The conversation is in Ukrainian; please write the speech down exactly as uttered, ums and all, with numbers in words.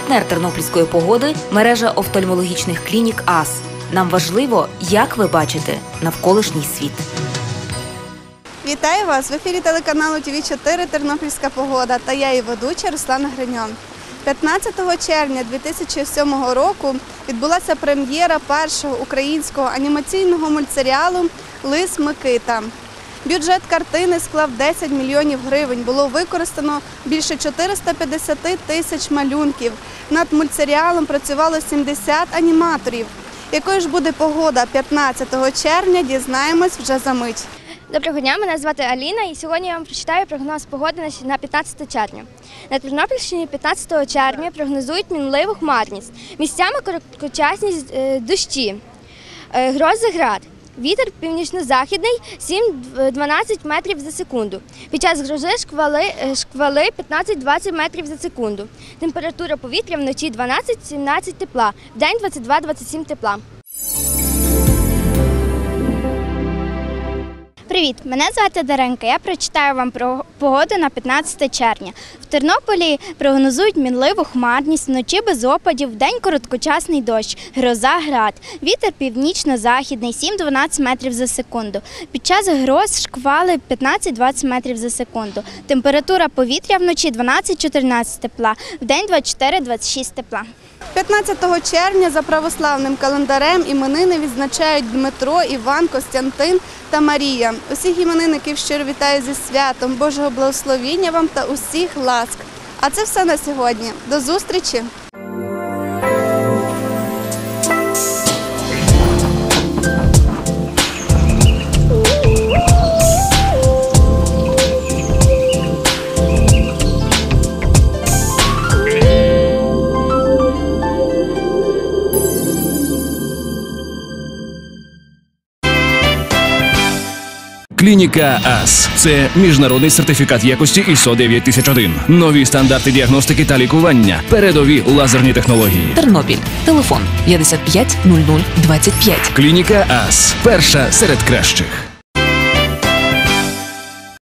Партнер тернопільської погоди – мережа офтальмологічних клінік АС. Нам важливо, як ви бачите навколишній світ. Вітаю вас! В ефірі телеканалу Ті Ві чотири «Тернопільська погода» та я, її ведуча Руслана Гриньон. п'ятнадцятого червня дві тисячі сьомого року відбулася прем'єра першого українського анімаційного мультсеріалу «Лис Микита». Бюджет картини склав десять мільйонів гривень, було використано більше чотириста п'ятдесят тисяч малюнків. Над мультсеріалом працювало сімдесят аніматорів. Якою ж буде погода п'ятнадцятого червня, дізнаємось вже за мить. Доброго дня, мене звати Аліна і сьогодні я вам прочитаю прогноз погоди на п'ятнадцяте червня. На Тернопільщині п'ятнадцятого червня прогнозують мінливу хмарність, місцями короткочасні дощі, грози, град. Вітер північно-західний сім-дванадцять метрів за секунду. Під час грози шквали, шквали п'ятнадцять-двадцять метрів за секунду. Температура повітря вночі дванадцять-сімнадцять тепла, вдень двадцять два - двадцять сім тепла. Привіт, мене звати Даренка. Я прочитаю вам про погоду на п'ятнадцяте червня. В Тернополі прогнозують мінливу хмарність, вночі без опадів, вдень короткочасний дощ, гроза, град. Вітер північно-західний сім-дванадцять метрів за секунду. Під час гроз шквали п'ятнадцять-двадцять метрів за секунду. Температура повітря вночі дванадцять-чотирнадцять тепла, вдень двадцять чотири - двадцять шість тепла. п'ятнадцятого червня за православним календарем іменини відзначають Дмитро, Іван, Костянтин та Марія. Усіх іменинників щиро вітаю зі святом, Божого благословіння вам та усіх ласк. А це все на сьогодні. До зустрічі! Клініка АС – це міжнародний сертифікат якості ай ес о дев'ять тисяч один. Нові стандарти діагностики та лікування. Передові лазерні технології. Тернопіль. Телефон п'ятдесят п'ять нуль нуль двадцять п'ять. Клініка АС – перша серед кращих.